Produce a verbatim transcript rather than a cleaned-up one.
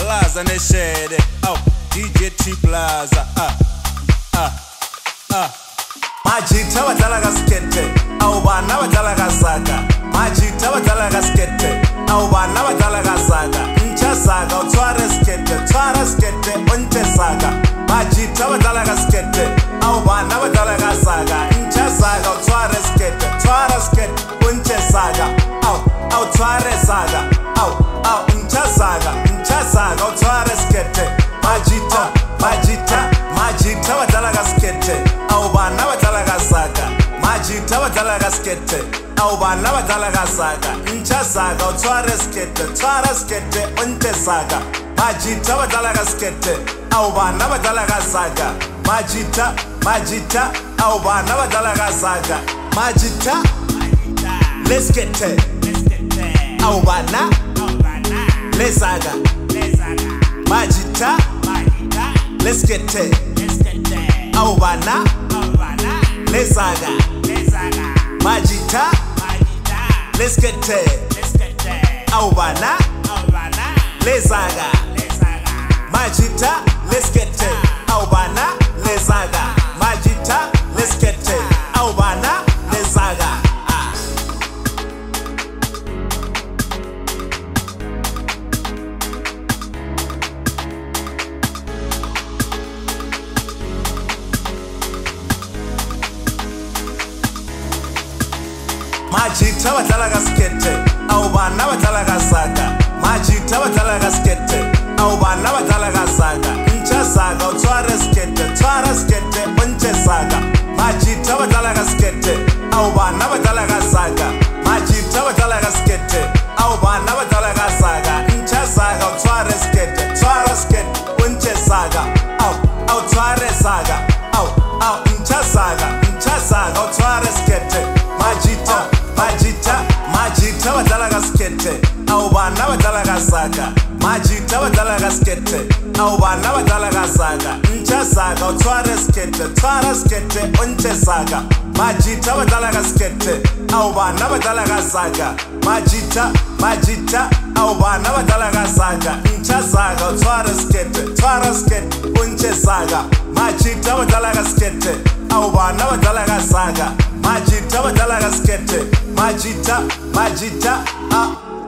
T-Blaza neshede. Oh, D J T-Blaza. Ah, ah, ah. Majita badala gaskete, au bana badala gasaga. Majita badala gaskete, au bana badala gasaga. Incha saga, utware skete, twara skete, unche saga. Majita badala gaskete, au bana badala gasaga. Incha saga, utware skete, twara skete, unche saga. Au, au tware saga, au, au incha saga, incha saga, utware skete. Majita, majita, majita badala gaskete, au bana badala gasaga. Majita badala gaskete, au bana badala gasaga. Incha saga, utware skete, twara skete, unche saga. Majita badala gaskete, au bana badala gasaga. Majita, majita, au bana badala gasaga. Majita, let's get it. Au bana, let's saga. Majita, let's get it. Au bana, let's saga. Majita, let's get it. Au bana, let's saga. Majita, let's get it. Au bana, let's saga. Majita, let's get it. Au bana, let's saga. Majita badala gaskete, au bana badala gasaga. Majita badala gaskete, au bana badala gasaga. Incha saga, utware skete, twara skete, unche saga. Majita badala gaskete, au bana badala gasaga. Majita badala gaskete, au bana badala gasaga. Incha saga, utware skete, twara skete, unche saga. Au, au tware saga, au, au incha saga, incha saga, utware skete. Majita, majita, majita badala gaskete, au bana badala gasaga. Majita badala gaskete, au bana badala gasaga. Incha saga, utware skete, twara skete, unche saga. Majita badala gaskete, au bana badala gasaga. Majita, majita, au bana badala gasaga. Incha saga, utware skete, twara skete, unche saga. Majita badala gaskete, au bana badala gasaga. Majita badala gaskete, majita, majita, ah.